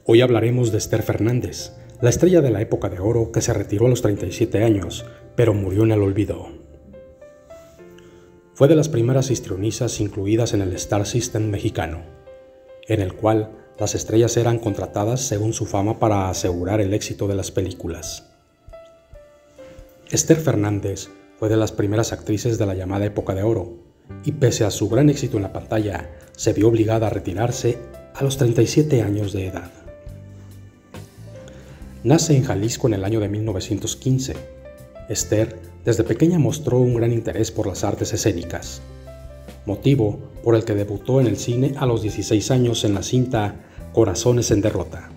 Hoy hablaremos de Esther Fernández, la estrella de la época de oro que se retiró a los 37 años, pero murió en el olvido. Fue de las primeras histrionistas incluidas en el Star System mexicano, en el cual las estrellas eran contratadas según su fama para asegurar el éxito de las películas. Esther Fernández fue de las primeras actrices de la llamada época de oro, y pese a su gran éxito en la pantalla, se vio obligada a retirarse a los 37 años de edad. Nace en Jalisco en el año de 1915. Esther desde pequeña mostró un gran interés por las artes escénicas, motivo por el que debutó en el cine a los 16 años en la cinta Corazones en Derrota.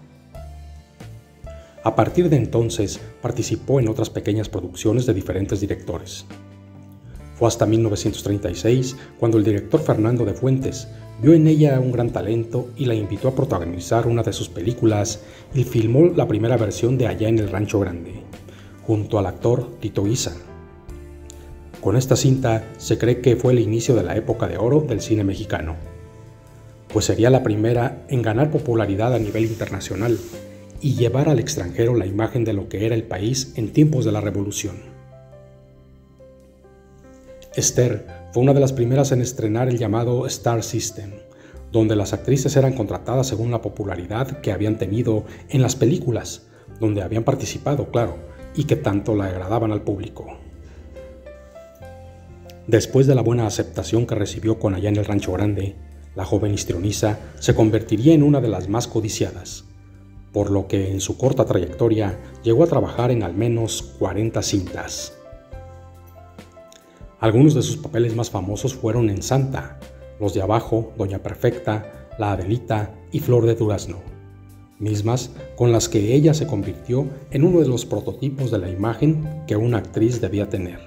A partir de entonces participó en otras pequeñas producciones de diferentes directores. Fue hasta 1936 cuando el director Fernando de Fuentes vio en ella un gran talento y la invitó a protagonizar una de sus películas y filmó la primera versión de Allá en el Rancho Grande, junto al actor Tito Guisa. Con esta cinta se cree que fue el inicio de la época de oro del cine mexicano, pues sería la primera en ganar popularidad a nivel internacional y llevar al extranjero la imagen de lo que era el país en tiempos de la Revolución. Esther fue una de las primeras en estrenar el llamado Star System, donde las actrices eran contratadas según la popularidad que habían tenido en las películas, donde habían participado, claro, y que tanto la agradaban al público. Después de la buena aceptación que recibió con Allá en el Rancho Grande, la joven histrioniza se convertiría en una de las más codiciadas, por lo que en su corta trayectoria llegó a trabajar en al menos 40 cintas. Algunos de sus papeles más famosos fueron en Santa, Los de Abajo, Doña Perfecta, La Adelita y Flor de Durazno, mismas con las que ella se convirtió en uno de los prototipos de la imagen que una actriz debía tener.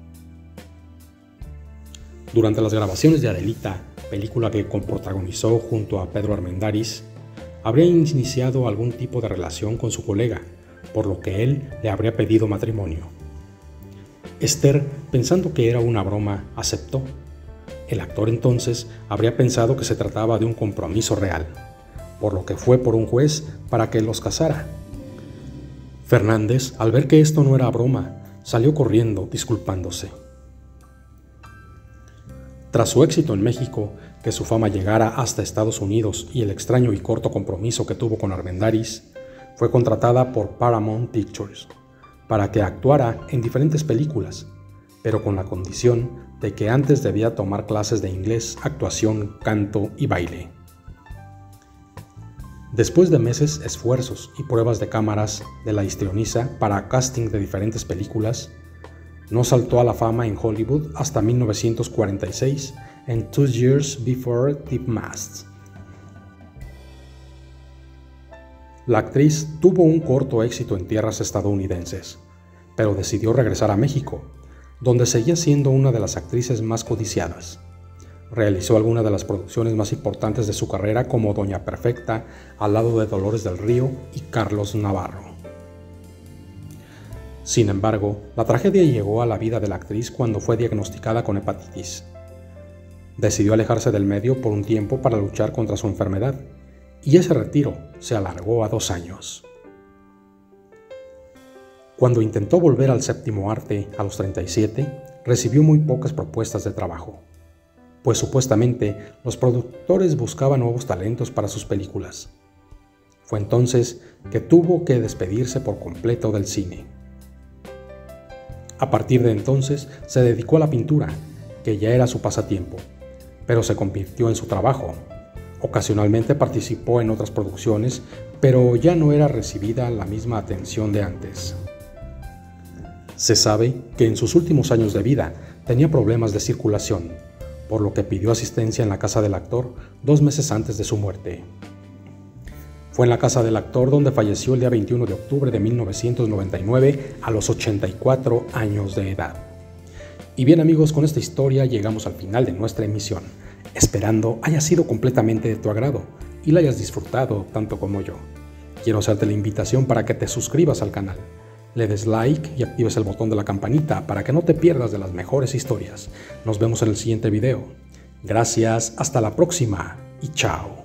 Durante las grabaciones de Adelita, película que protagonizó junto a Pedro Armendáriz, habría iniciado algún tipo de relación con su colega, por lo que él le habría pedido matrimonio. Esther, pensando que era una broma, aceptó. El actor entonces habría pensado que se trataba de un compromiso real, por lo que fue por un juez para que los casara. Fernández, al ver que esto no era broma, salió corriendo disculpándose. Tras su éxito en México, que su fama llegara hasta Estados Unidos y el extraño y corto compromiso que tuvo con Armendáriz, fue contratada por Paramount Pictures para que actuara en diferentes películas, pero con la condición de que antes debía tomar clases de inglés, actuación, canto y baile. Después de meses, esfuerzos y pruebas de cámaras de la histrioniza para casting de diferentes películas, no saltó a la fama en Hollywood hasta 1946 en 2 Years Before Tipmast. La actriz tuvo un corto éxito en tierras estadounidenses, pero decidió regresar a México, donde seguía siendo una de las actrices más codiciadas. Realizó algunas de las producciones más importantes de su carrera como Doña Perfecta, al lado de Dolores del Río y Carlos Navarro. Sin embargo, la tragedia llegó a la vida de la actriz cuando fue diagnosticada con hepatitis. Decidió alejarse del medio por un tiempo para luchar contra su enfermedad, y ese retiro se alargó a 2 años. Cuando intentó volver al séptimo arte a los 37, recibió muy pocas propuestas de trabajo, pues supuestamente los productores buscaban nuevos talentos para sus películas. Fue entonces que tuvo que despedirse por completo del cine. A partir de entonces se dedicó a la pintura, que ya era su pasatiempo, pero se convirtió en su trabajo. Ocasionalmente participó en otras producciones, pero ya no era recibida la misma atención de antes. Se sabe que en sus últimos años de vida tenía problemas de circulación, por lo que pidió asistencia en la casa del actor 2 meses antes de su muerte. Fue en la casa del actor donde falleció el día 21 de octubre de 1999 a los 84 años de edad. Y bien amigos, con esta historia llegamos al final de nuestra emisión, esperando haya sido completamente de tu agrado y la hayas disfrutado tanto como yo. Quiero hacerte la invitación para que te suscribas al canal, le des like y actives el botón de la campanita para que no te pierdas de las mejores historias. Nos vemos en el siguiente video. Gracias, hasta la próxima y chao.